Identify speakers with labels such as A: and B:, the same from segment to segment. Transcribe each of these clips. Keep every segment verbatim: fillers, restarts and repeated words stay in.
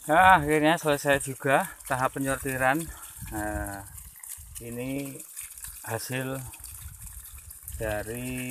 A: Nah, akhirnya selesai juga tahap penyortiran. Nah, ini hasil dari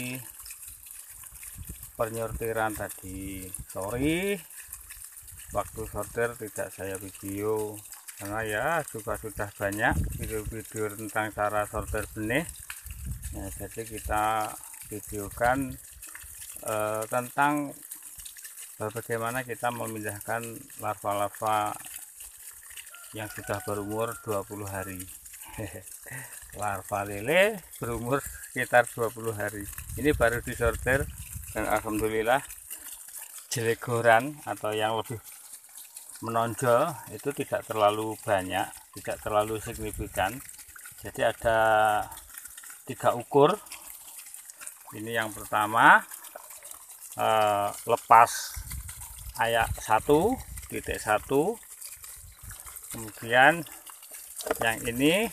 A: penyortiran tadi. Sorry waktu sortir tidak saya video karena ya juga sudah banyak video-video tentang cara sortir benih. Nah, jadi kita videokan eh, tentang bagaimana kita memindahkan larva-larva yang sudah berumur dua puluh hari. Larva lele berumur sekitar dua puluh hari. Ini baru disortir dan alhamdulillah jelegoran atau yang lebih menonjol itu tidak terlalu banyak, tidak terlalu signifikan. Jadi ada tiga ukur. Ini yang pertama eh, lepas ayak satu titik satu, kemudian yang ini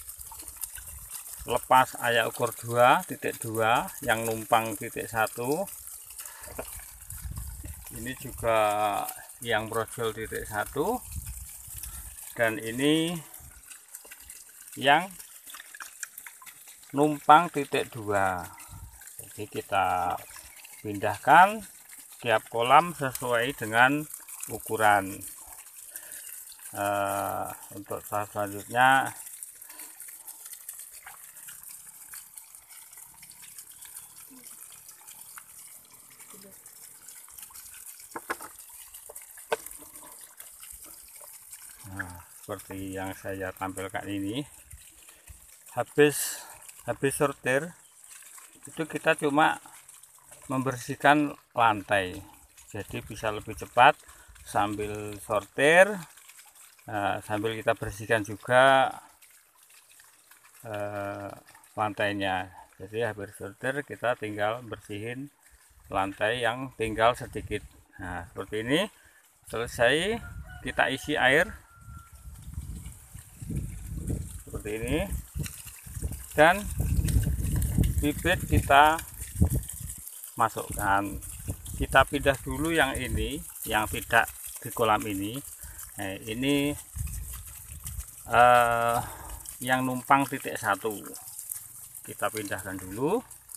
A: lepas ayak ukur dua titik dua yang numpang titik satu, ini juga yang brojol titik satu, dan ini yang numpang titik dua. Jadi kita pindahkan tiap kolam sesuai dengan ukuran. Uh, untuk tahap selanjutnya nah, seperti yang saya tampilkan ini, habis habis sortir itu kita cuma membersihkan lantai, jadi bisa lebih cepat sambil sortir. Nah, sambil kita bersihkan juga eh, lantainya. Jadi habis sortir kita tinggal bersihin lantai yang tinggal sedikit. Nah, seperti ini. Selesai kita isi air seperti ini, dan bibit kita masukkan. Kita pindah dulu yang ini, yang tidak di kolam ini. Nah, ini eh, yang numpang titik satu, kita pindahkan dulu.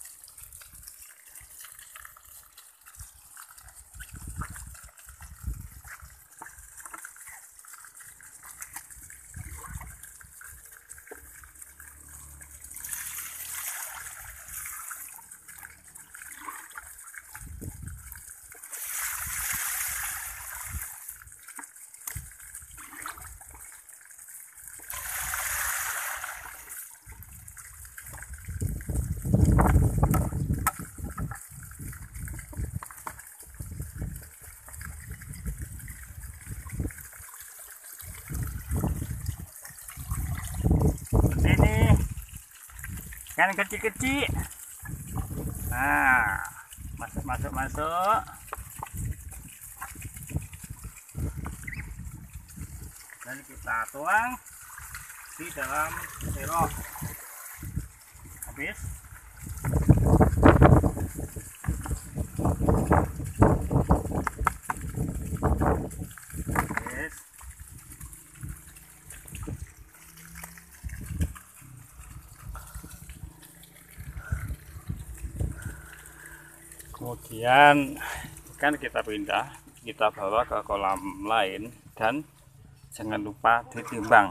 A: Kan kecil-kecil. Nah, masuk masuk masuk. Dan kita tuang di dalam serok. Habis. Habis. Kemudian kan kita pindah, kita bawa ke kolam lain, dan jangan lupa ditimbang.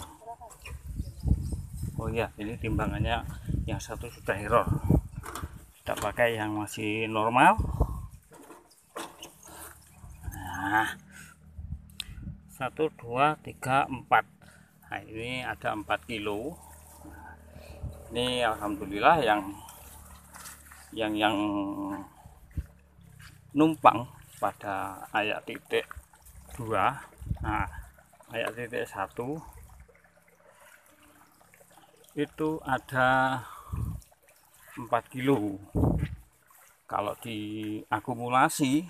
A: Oh iya, ini timbangannya yang satu sudah error, kita pakai yang masih normal. Nah, satu dua tiga empat. Nah, ini ada empat kilo. Ini alhamdulillah yang yang yang numpang pada ayak titik dua. Nah, ayak titik satu itu ada empat kilo. Kalau diakumulasi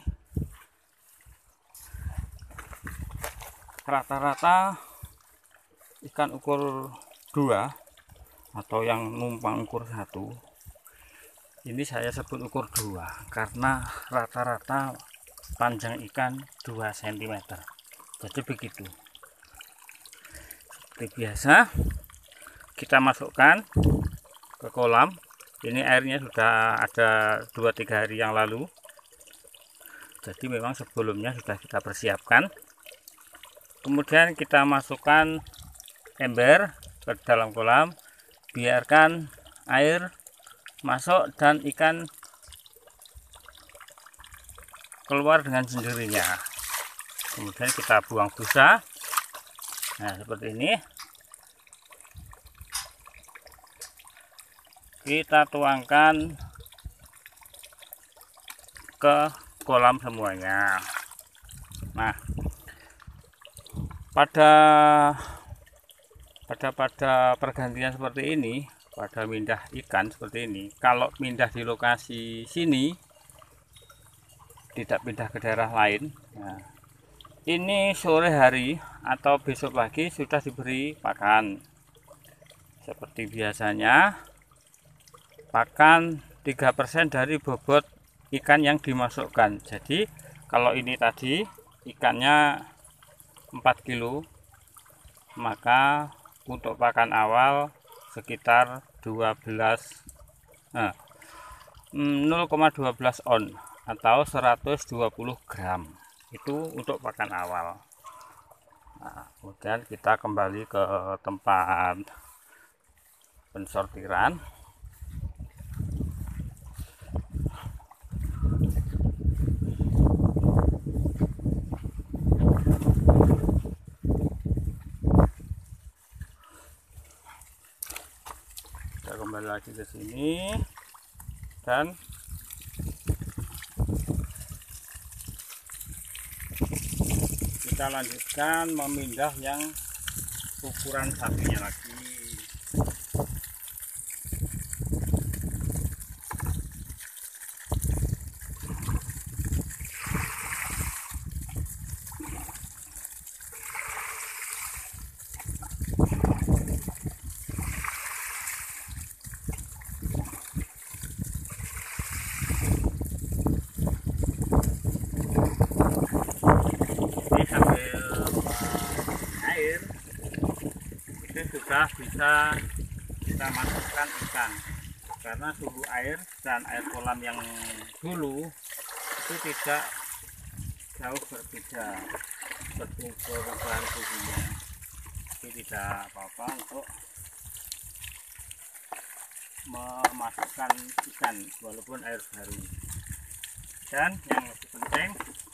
A: rata-rata ikan ukur dua atau yang numpang ukur satu, ini saya sebut ukur dua karena rata-rata panjang ikan dua sentimeter. Jadi begitu. Seperti biasa kita masukkan ke kolam. Ini airnya sudah ada dua tiga hari yang lalu. Jadi memang sebelumnya sudah kita persiapkan. Kemudian kita masukkan ember ke dalam kolam, biarkan air masuk dan ikan keluar dengan sendirinya. Kemudian kita buang busa. Nah, seperti ini. Kita tuangkan ke kolam semuanya. Nah, pada pada pada pergantian seperti ini, pada pindah ikan seperti ini, kalau pindah di lokasi sini, tidak pindah ke daerah lain, nah, ini sore hari atau besok pagi sudah diberi pakan seperti biasanya. Pakan tiga persen dari bobot ikan yang dimasukkan. Jadi kalau ini tadi ikannya empat kilo, maka untuk pakan awal sekitar dua belas nah, nol koma dua belas on atau seratus dua puluh gram. Itu untuk pakan awal. Nah, kemudian kita kembali ke tempat pensortiran. Kita kembali lagi ke sini dan kita lanjutkan memindah yang ukuran sapinya lagi. Sudah bisa kita masukkan ikan, karena suhu air dan air kolam yang dulu itu tidak jauh berbeda perubahan suhunya. Jadi tidak apa-apa untuk memasukkan ikan walaupun air baru. Dan yang lebih penting,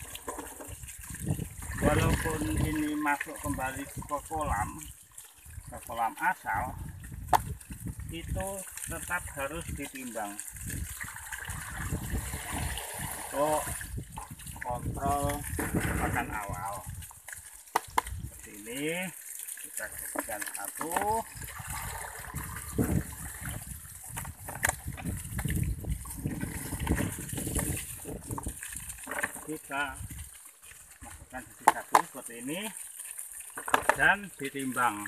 A: walaupun ini masuk kembali ke kolam ke kolam asal, itu tetap harus ditimbang untuk kontrol pakan awal. Seperti ini kita jadikan satu. Kita masukkan jadi satu seperti ini dan ditimbang.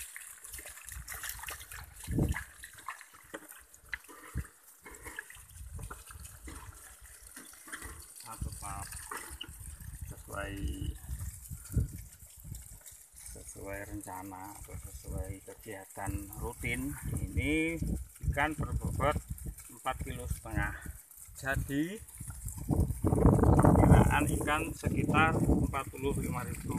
A: sesuai sesuai rencana atau sesuai kegiatan rutin. Ini ikan berbobot empat kilo setengah. Jadi perkiraan ikan sekitar empat puluh lima ribu.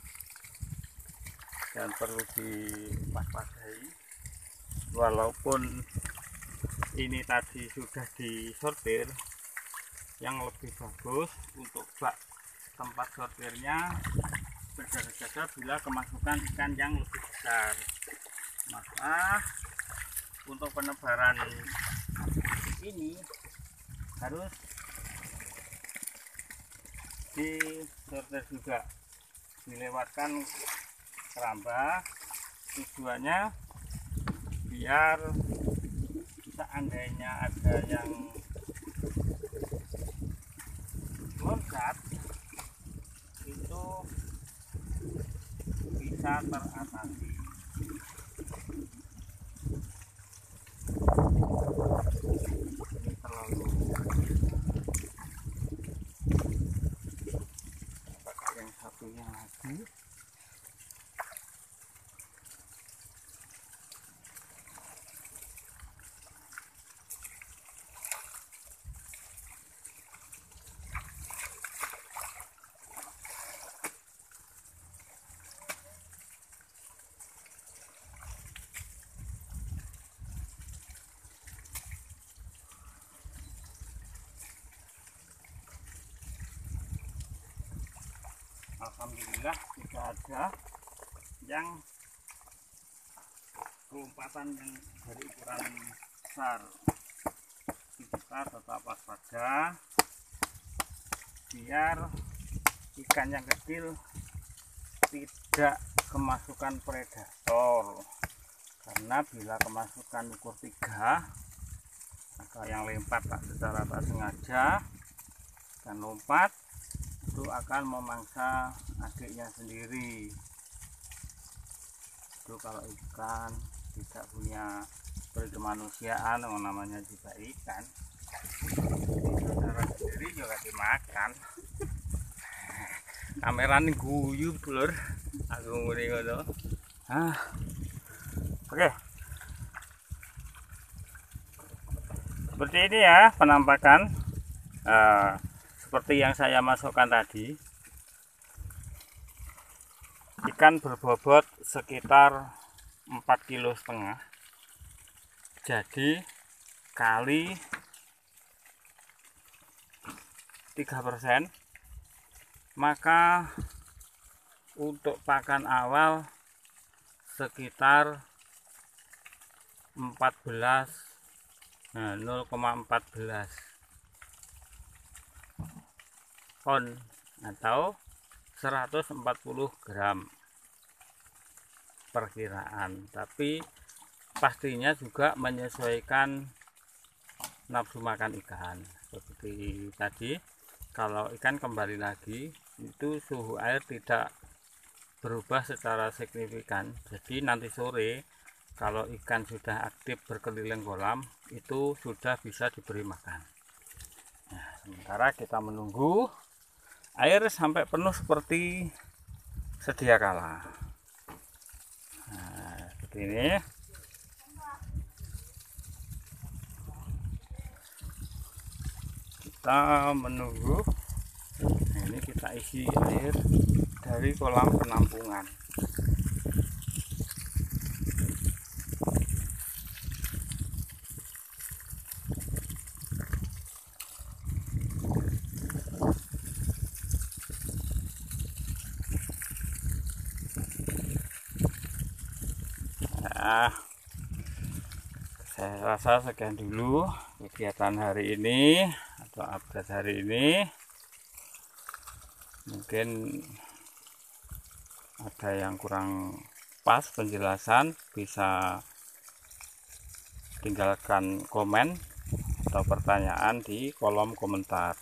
A: Dan perlu diwaspadai, walaupun ini tadi sudah disortir, yang lebih bagus untuk bak tempat sortirnya berjaga-jaga bila kemasukan ikan yang lebih besar. Maka untuk penebaran ini harus disortir juga, dilewatkan keramba. Tujuannya biar seandainya ada yang loncat itu bisa teratasi. Ini terlalu pakai yang satunya lagi. alhamdulillah tidak ada yang kelompatan yang dari ukuran besar. Kita tetap waspada biar ikan yang kecil tidak kemasukan predator, karena bila kemasukan ukur tiga atau yang lempar tak secara tak sengaja dan lompat, itu akan memangsa adiknya sendiri. Itu kalau ikan tidak punya perkemanusiaan, yang namanya juga ikan, saudara sendiri juga dimakan. Kamera ini guyub lur, aku ngeri ngono. Ah, oke. Seperti ini ya penampakan, uh, seperti yang saya masukkan tadi. Ikan berbobot sekitar empat kilo setengah. Jadi kali tiga persen, maka untuk pakan awal sekitar empat belas, nah nol koma empat belas ton atau seratus empat puluh gram perkiraan, tapi pastinya juga menyesuaikan nafsu makan ikan. Seperti tadi, kalau ikan kembali lagi itu suhu air tidak berubah secara signifikan, jadi nanti sore kalau ikan sudah aktif berkeliling kolam itu sudah bisa diberi makan. Nah, sementara kita menunggu air sampai penuh seperti sedia kala. Nah, seperti ini. Kita menunggu. Nah, ini kita isi air dari kolam penampungan. Nah, saya rasa sekian dulu kegiatan hari ini atau update hari ini. Mungkin ada yang kurang pas penjelasan, bisa tinggalkan komen atau pertanyaan di kolom komentar.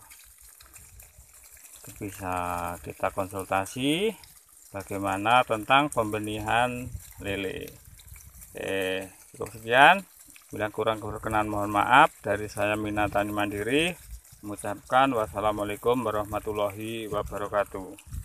A: Bisa kita konsultasi bagaimana tentang pembenihan lele. Oke, cukup sekian. Bila kurang berkenan mohon maaf. Dari saya Mina Tani Mandiri mengucapkan wassalamualaikum warahmatullahi wabarakatuh.